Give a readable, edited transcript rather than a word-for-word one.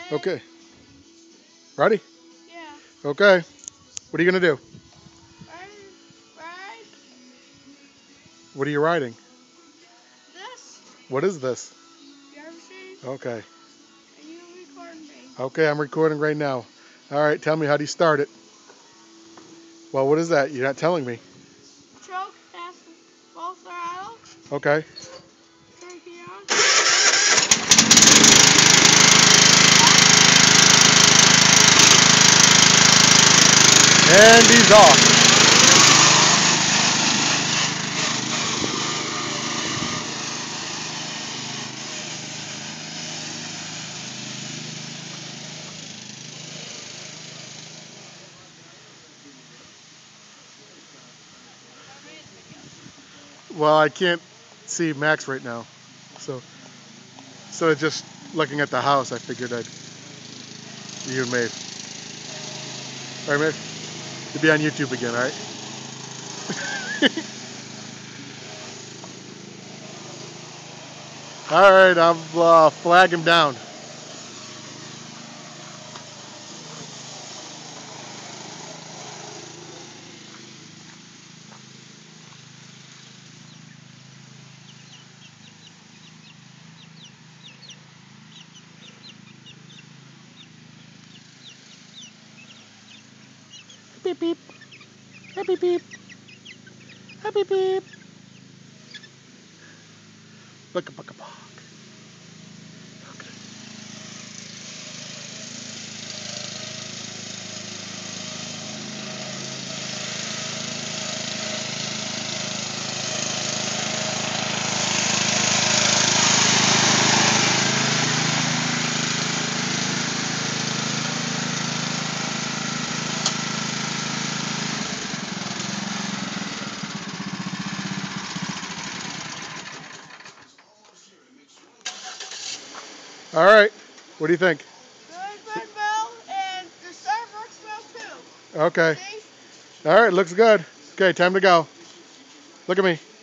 Okay. Ready? Yeah. Okay. What are you going to do? Ride What are you riding? this. What is this? You ever seen? Okay. And you recording me. Okay, I'm recording right now. All right, tell me, how do you start it? Well, what is that? You're not telling me. Choke, that's full throttle. Okay. Turn key on. And he's off. Well, I can't see Max right now, so instead of just looking at the house, I figured you and Maeve. All right, Maeve? You'll be on YouTube again, all right? All right, I'll flag him down. Beep beep. Beep beep. Beep beep. Buck a buck a buck. Okay. All right. What do you think? Good bell, and the start works well too. Okay. See? All right, looks good. Okay, time to go. Look at me.